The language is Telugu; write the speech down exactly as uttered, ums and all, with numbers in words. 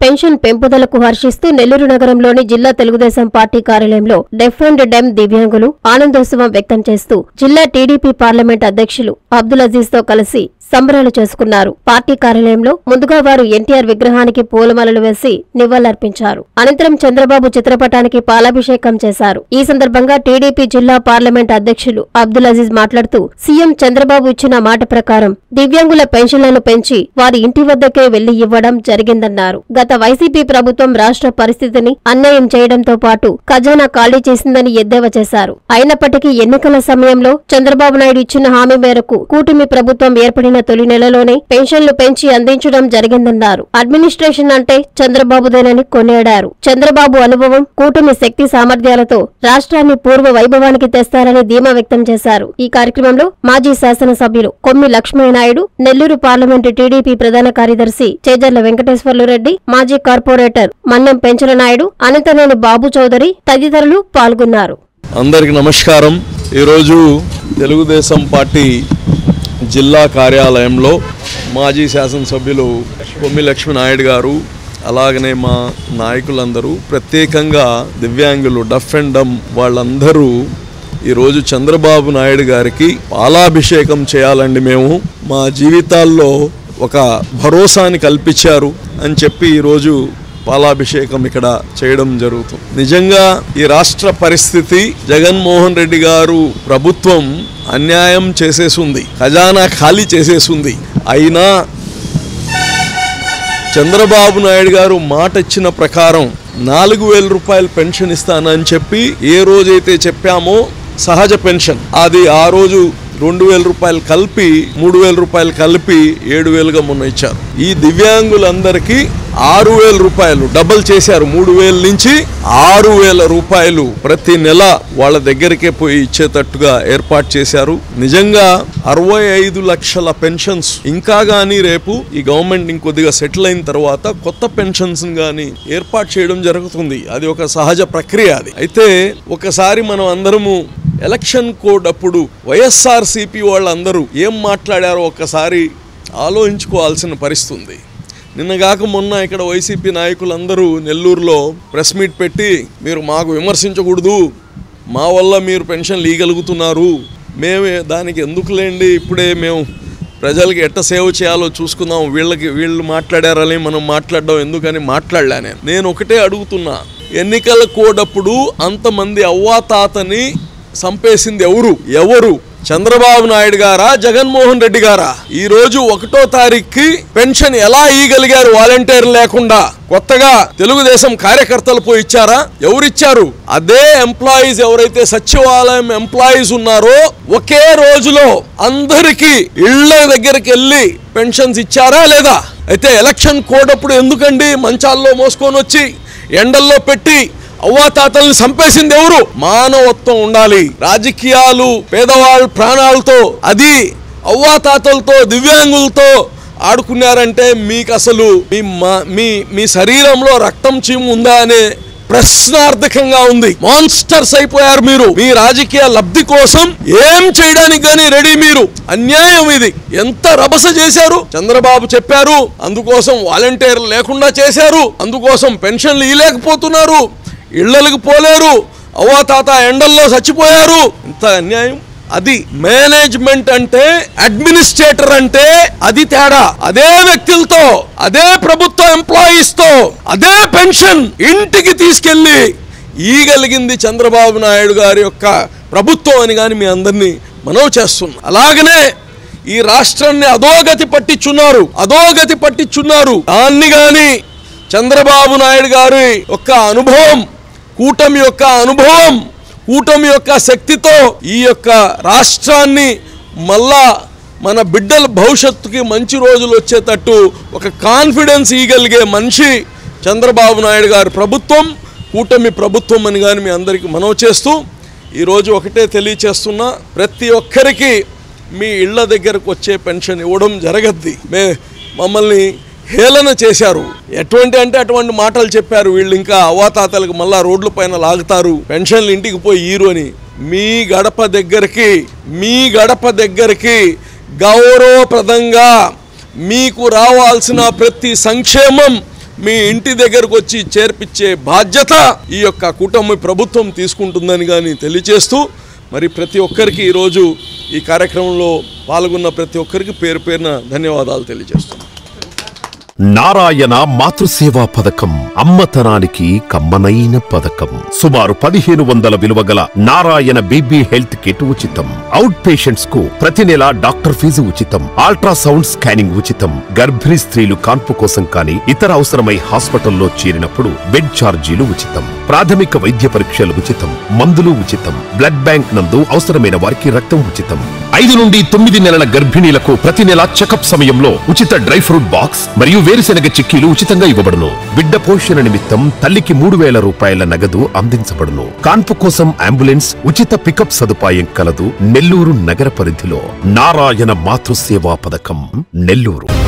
పెన్షన్ పెంపుదలకు హర్షిస్తూ నెల్లూరు నగరంలోని జిల్లా తెలుగుదేశం పార్టీ కార్యాలయంలో డెఫ్ అండ్ డెమ్ దివ్యాంగులు ఆనందోత్సవం వ్యక్తం చేస్తూ జిల్లా టీడీపీ పార్లమెంట్ అధ్యక్షులు అబ్దుల్ అజీజ్ తో కలిసి సంబరాలు చేసుకున్నారు. పార్టీ కార్యాలయంలో ముందుగా వారు ఎన్టీఆర్ విగ్రహానికి పూలమాలలు వేసి నివాళులర్పించారు. అనంతరం చంద్రబాబు చిత్రపటానికి పాలాభిషేకం చేశారు. ఈ సందర్భంగా టీడీపీ జిల్లా పార్లమెంట్ అధ్యక్షులు అబ్దుల్ అజీజ్ మాట్లాడుతూ సీఎం చంద్రబాబు ఇచ్చిన మాట ప్రకారం దివ్యాంగుల పెన్షన్లను పెంచి వారి ఇంటి వద్దకే వెళ్లి ఇవ్వడం జరిగిందన్నారు. గత వైసీపీ ప్రభుత్వం రాష్ట్ర పరిస్థితిని అన్యాయం చేయడంతో పాటు ఖజానా ఖాళీ చేసిందని ఎద్దేవా చేశారు. అయినప్పటికీ ఎన్నికల సమయంలో చంద్రబాబు నాయుడు ఇచ్చిన హామీ మేరకు కూటమి ప్రభుత్వం ఏర్పడిన తొలి నెలలోనే పెన్షన్లు పెంచి అందించడం జరిగిందన్నారు. అడ్మినిస్ట్రేషన్ అంటే చంద్రబాబుదేనని కొనియాడారు. చంద్రబాబు అనుభవం, కూటమి శక్తి సామర్థ్యాలతో రాష్ట్రాన్ని పూర్వ వైభవానికి తెస్తారని ధీమా వ్యక్తం చేశారు. ఈ కార్యక్రమంలో మాజీ శాసనసభ్యులు కొమ్మి లక్ష్మీనాయుడు, నెల్లూరు పార్లమెంటు టీడీపీ ప్రధాన కార్యదర్శి చేజర్ల వెంకటేశ్వర్లు రెడ్డి, మాజీ కార్పొరేటర్ మన్నం పెంచల నాయుడు, అనంతనేని బాబు చౌదరి తదితరులు పాల్గొన్నారు. అందరికి నమస్కారం. ఈరోజు తెలుగుదేశం పార్టీ జిల్లా కార్యాలయంలో మాజీ శాసనసభ్యులు కొమ్మి లక్ష్మీనాయుడు గారు, అలాగనే మా నాయకులందరూ, ప్రత్యేకంగా దివ్యాంగులు డఫ్ అండ్ డమ్ వాళ్ళందరూ ఈరోజు చంద్రబాబు నాయుడు గారికి పాలాభిషేకం చేయాలండి. మేము మా జీవితాల్లో ఒక భరోసాని కల్పించారు అని చెప్పి ఈరోజు పాలాభిషేకం ఇక్కడ చేయడం జరుగుతుంది. నిజంగా ఈ రాష్ట్ర పరిస్థితి జగన్మోహన్ రెడ్డి గారు ప్రభుత్వం అన్యాయం చేసేసింది, ఖజానా ఖాళీ చేసేసింది. అయినా చంద్రబాబు నాయుడు గారు మాట ఇచ్చిన ప్రకారం నాలుగు వేల రూపాయలు పెన్షన్ ఇస్తానని చెప్పి ఏ రోజైతే చెప్పామో సహజ పెన్షన్ అది ఆ రోజు రెండు వేల రూపాయలు కలిపి మూడు వేల రూపాయలు కలిపి ఏడు వేలుగా మొన్న ఇచ్చారు. ఈ దివ్యాంగులందరికీ ఆరు వేల రూపాయలు డబుల్ చేశారు. మూడు వేల నుంచి ఆరు వేల రూపాయలు ప్రతి నెల వాళ్ళ దగ్గరికే పోయి ఇచ్చేటట్టుగా ఏర్పాటు చేశారు. నిజంగా అరవై ఐదు లక్షల పెన్షన్స్ ఇంకా గానీ రేపు ఈ గవర్నమెంట్ ఇంకొద్దిగా సెటిల్ అయిన తర్వాత కొత్త పెన్షన్స్ గానీ ఏర్పాటు చేయడం జరుగుతుంది. అది ఒక సహజ ప్రక్రియ. అది అయితే ఒకసారి మనం అందరము ఎలక్షన్ కోడ్ అప్పుడు వైఎస్ఆర్సీపీ వాళ్ళందరూ ఏం మాట్లాడారో ఒక్కసారి ఆలోచించుకోవాల్సిన పరిస్థితి ఉంది. నిన్నగాక మొన్న ఇక్కడ వైసీపీ నాయకులందరూ నెల్లూరులో ప్రెస్ మీట్ పెట్టి మీరు మాకు విమర్శించకూడదు, మా వల్ల మీరు పెన్షన్లు ఇవ్వగలుగుతున్నారు, మేమే దానికి ఎందుకులేండి, ఇప్పుడే మేము ప్రజలకి ఎట్ట సేవ చేయాలో చూసుకుందాం, వీళ్ళకి వీళ్ళు మాట్లాడారని మనం మాట్లాడడం ఎందుకని మాట్లాడలే. నేను నేను ఒకటే అడుగుతున్నా, ఎన్నికల కోడ్ అప్పుడు అంతమంది అవ్వాతాతని సంపేసింది ఎవరు ఎవరు చంద్రబాబు నాయుడు గారా, జగన్మోహన్ రెడ్డి గారా? ఈ రోజు ఒకటో తారీఖుకి పెన్షన్ ఎలా ఇవ్వగలిగారు? వాలంటీర్ లేకుండా కొత్తగా తెలుగుదేశం కార్యకర్తలు పోయి ఇచ్చారా? ఎవరిచ్చారు? అదే ఎంప్లాయీస్ ఎవరైతే సచివాలయం ఎంప్లాయీస్ ఉన్నారో ఒకే రోజులో అందరికి ఇళ్ల దగ్గరికి వెళ్ళి పెన్షన్స్ ఇచ్చారా లేదా? అయితే ఎలక్షన్ కోడ్ అప్పుడు ఎందుకండి మంచాల్లో మోసుకొని వచ్చి ఎండల్లో పెట్టి అవ్వాతాతల్ని చంపేసింది ఎవరు? మానవత్వం ఉండాలి. రాజకీయాలు పేదవాళ్ళ ప్రాణాలతో, అది అవ్వాతాతలతో దివ్యాంగులతో ఆడుకున్నారంటే మీకు అసలు మీ మీ శరీరంలో రక్తం చీము ఉందా అనే ప్రశ్నార్థకంగా ఉంది. మాన్స్టర్స్ అయిపోయారు మీరు. మీ రాజకీయ లబ్ధి కోసం ఏం చేయడానికి గానీ రెడీ మీరు. అన్యాయం ఇది. ఎంత రభస చేశారు. చంద్రబాబు చెప్పారు, అందుకోసం వాలంటీర్లు లేకుండా చేశారు, అందుకోసం పెన్షన్లు ఇవ్వలేకపోతున్నారు, ఇళ్లలకు పోలేరు, అవ్వాతాత ఎండల్లో చచ్చిపోయారు. ఇంత అన్యాయం. అది మేనేజ్మెంట్ అంటే, అడ్మినిస్ట్రేటర్ అంటే అది తేడా. అదే వ్యక్తులతో, అదే ప్రభుత్వ ఎంప్లాయీస్ తో అదే పెన్షన్ ఇంటికి తీసుకెళ్లి ఈగలిగింది చంద్రబాబు నాయుడు గారి యొక్క ప్రభుత్వం అని గాని మీ అందరినీ మనవి చేస్తున్నా. అలాగనే ఈ రాష్ట్రాన్ని అధోగతి పట్టించున్నారు అధోగతి పట్టించున్నారు దాన్ని గాని చంద్రబాబు నాయుడు గారి యొక్క అనుభవం, కూటమి యొక్క అనుభవం, కూటమి యొక్క శక్తితో ఈ యొక్క రాష్ట్రాన్ని మళ్ళా మన బిడ్డల భవిష్యత్తుకి మంచి రోజులు వచ్చేటట్టు ఒక కాన్ఫిడెన్స్ ఇవ్వగలిగే మనిషి చంద్రబాబు నాయుడు గారి ప్రభుత్వం, కూటమి ప్రభుత్వం అని కానీ మీ అందరికీ మనవి చేస్తూ ఈరోజు ఒకటే తెలియచేస్తున్నా, ప్రతి ఒక్కరికి మీ ఇళ్ల దగ్గరకు వచ్చే పెన్షన్ ఇవ్వడం జరగద్ది. మే మమ్మల్ని హేళన చేశారు. ఎటువంటి అంటే అటువంటి మాటలు చెప్పారు. వీళ్ళు ఇంకా అవ్వాతాతలకు మళ్ళా రోడ్ల పైన లాగుతారు, పెన్షన్లు ఇంటికి పోయి ఈరు అని. మీ గడప దగ్గరికి మీ గడప దగ్గరికి గౌరవప్రదంగా మీకు రావాల్సిన ప్రతి సంక్షేమం మీ ఇంటి దగ్గరకు వచ్చి చేర్పించే బాధ్యత ఈ యొక్క కూటమి ప్రభుత్వం తీసుకుంటుందని కానీ తెలియజేస్తూ మరి ప్రతి ఒక్కరికి ఈరోజు ఈ కార్యక్రమంలో పాల్గొన్న ప్రతి ఒక్కరికి పేరు పేరున ధన్యవాదాలు తెలియజేస్తున్నాను. నారాయణ మాతృసేవా పథకం అమ్మతనానికి కమ్మనైన పథకం. సుమారు పదిహేను వందల విలువ గల నారాయణ బీబీ హెల్త్ కిట్ ఉచితం. అవుట్ పేషెంట్స్ కు ప్రతి నెల డాక్టర్ ఫీజు ఉచితం. అల్ట్రాసౌండ్ స్కానింగ్ ఉచితం. గర్భిణీ స్త్రీలు కాన్పు కోసం కానీ ఇతర అవసరమై హాస్పిటల్లో చేరినప్పుడు బెడ్ ఛార్జీలు ఉచితం. ప్రాథమిక వైద్య పరీక్షలు ఉచితం. మందులు ఉచితం. బ్లడ్ బ్యాంక్ నందు అవసరమైన వారికి రక్తం ఉచితం. ఐదు నుండి తొమ్మిది నెలల గర్భిణీలకు ప్రతి నెల చెకప్ సమయంలో ఉచిత డ్రై ఫ్రూట్ బాక్స్ మరియు వేరుశెనగ చిక్కీలు ఉచితంగా ఇవ్వబడును. బిడ్డ పోషణ నిమిత్తం తల్లికి మూడు వేల రూపాయల నగదు అందించబడును. కాన్పు కోసం అంబులెన్స్ ఉచిత పికప్ సదుపాయం కలదు. నెల్లూరు నగర పరిధిలో నారాయణ మాతృసేవా పథకం, నెల్లూరు.